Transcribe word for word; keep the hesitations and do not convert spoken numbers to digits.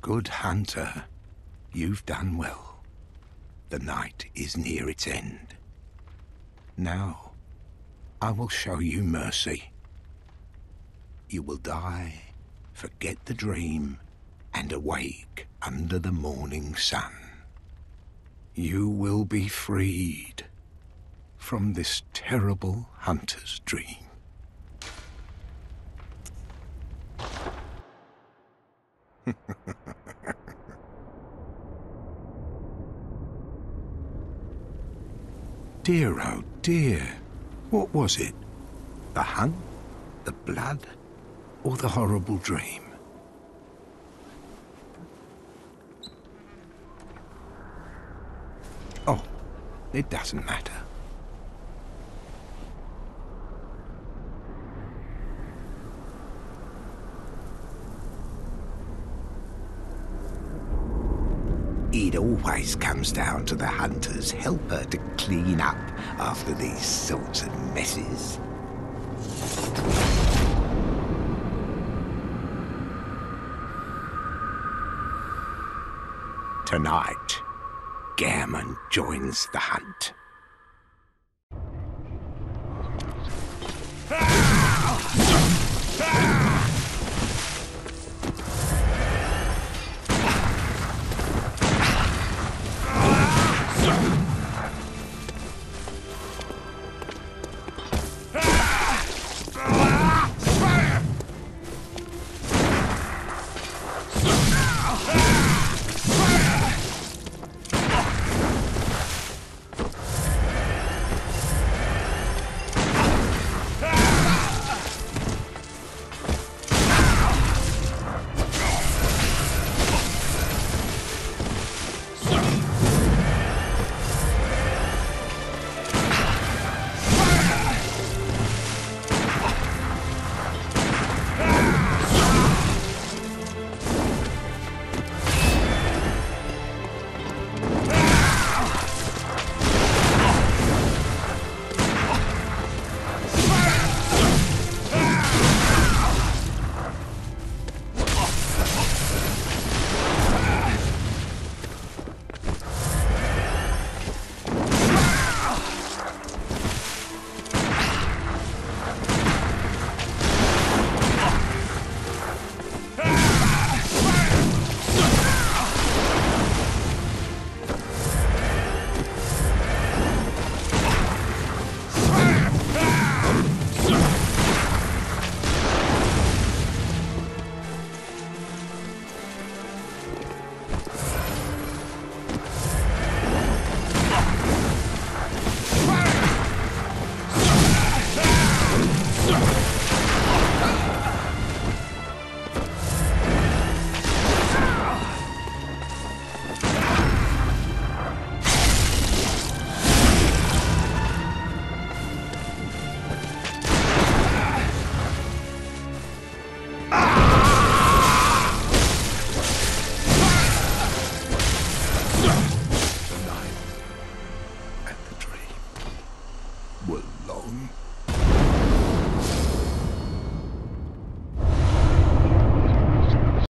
Good hunter, you've done well. The night is near its end. Now, I will show you mercy. You will die, forget the dream, and awake under the morning sun. You will be freed from this terrible hunter's dream. Dear, oh dear, what was it? The hunt, the blood, or the horrible dream? Oh, it doesn't matter. It always comes down to the hunter's helper to clean up after these sorts of messes. Tonight, Gehrman joins the hunt.